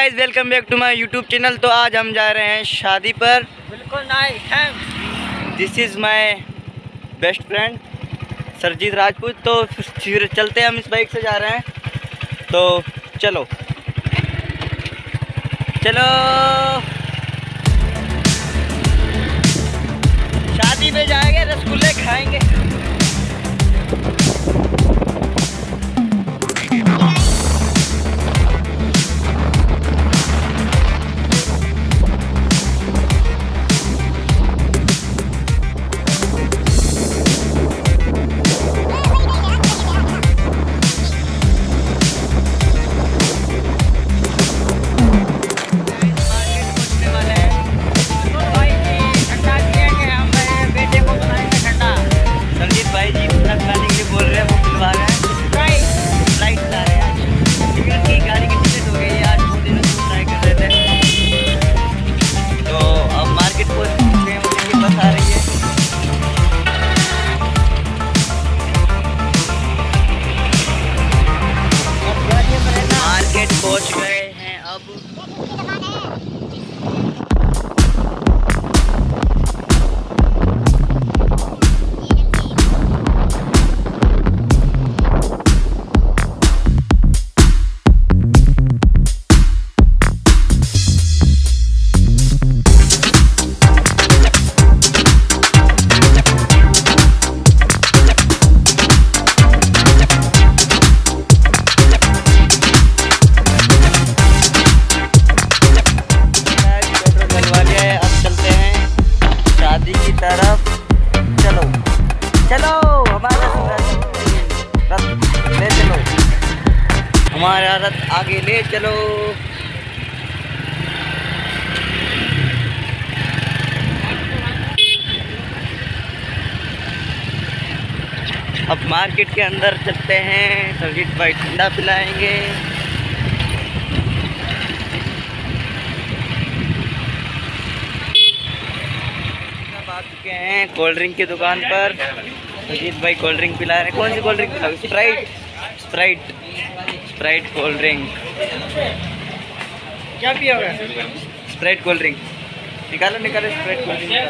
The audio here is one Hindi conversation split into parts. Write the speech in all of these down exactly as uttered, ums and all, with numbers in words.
Guys, welcome back to my YouTube channel. तो आज हम जा रहे हैं शादी पर। बिल्कुल nice. This is my best friend Sarjeet Rajput. तो फिर चलते हैं, हम इस बाइक से जा रहे हैं। तो चलो चलो शादी में जाएंगे, रसगुल्ले खाएंगे। पहुंच गए हैं अब। तरफ चलो चलो हमारा रथ ले चलो, हमारा रथ आगे ले चलो। अब मार्केट के अंदर चलते हैं, सरजीत भाई ठंडा पिलाएंगे। आ चुके हैं कोल्ड ड्रिंक की दुकान पर। अजीत भाई कोल्ड ड्रिंक पिला रहे हैं। कौन सी कोल्ड ड्रिंक पिला? Sprite Sprite Sprite cold drink. क्या पियोगे? स्प्राइट कोल्ड ड्रिंक निकालो निकालो स्प्राइट कोल्ड ड्रिंक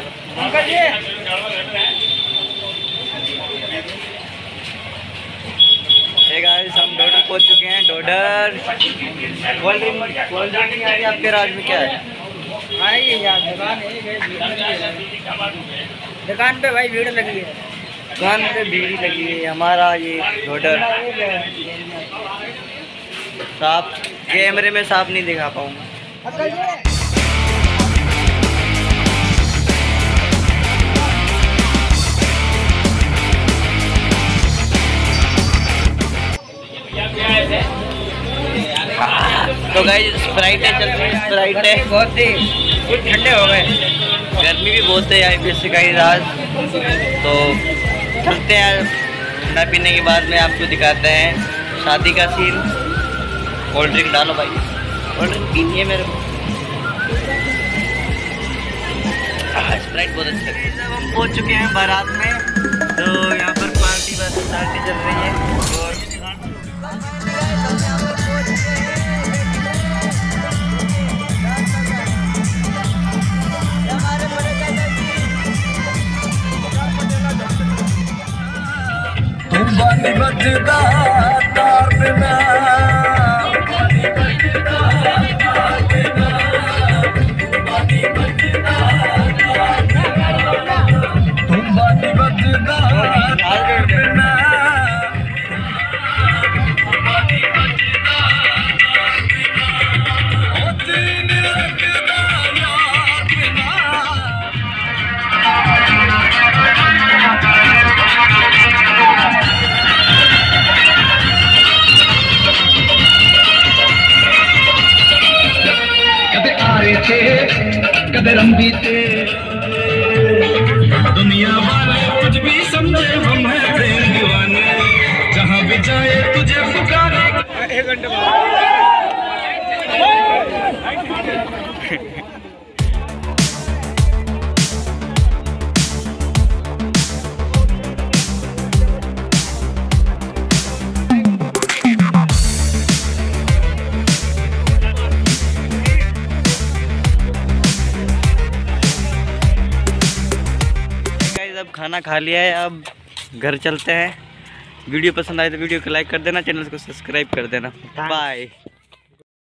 गाइस, हम डोडर पहुंच चुके हैं। Dodar cold drink cold drink नहीं आ रही आपके राज में? क्या है? आइए यार, दुकान है, दुकान पे भाई भीड़ लगी है। दुकान पे भीड़ लगी है। हमारा ये डोडर साफ कैमरे में साफ नहीं दिखा पाऊंगा। तो गाइस स्प्राइट है, चल रही है स्प्राइट है। बहुत ही कुछ ठंडे हो गए, गर्मी भी बहुत है यहाँ पे से गाइस आज। तो चलते हैं, ठंडा पीने के बाद में आपको दिखाते हैं शादी का सीन। कोल्ड ड्रिंक डालो भाई, कोल्ड ड्रिंक पीनी है मेरे को। स्प्राइट बहुत अच्छी लगती है। जब हम पहुँच चुके हैं बारात में, तो यहाँ पर पार्टी बस पार्टी चल रही है। और बानी बजदा तार बिना, बानी बजदा तार बिना, बानी बजदा तार बिना, तुम बानी बजदा तार बिना, बानी बजदा तार बिना, ओ तीन रखदा यार बिना। कदे लंबी थे दुनिया वाले कुछ भी समझे, हम हैं प्रेम दीवाने, जहाँ भी जाए तुझे पुकारे। एक घंटे खाना खा लिया है, अब घर चलते हैं। वीडियो पसंद आए तो वीडियो को लाइक कर देना, चैनल को सब्सक्राइब कर देना। बाय।